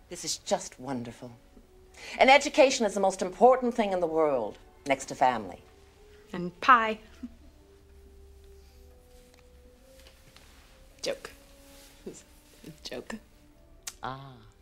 This is just wonderful. And education is the most important thing in the world, next to family. And pie. Joke. Joke. Ah.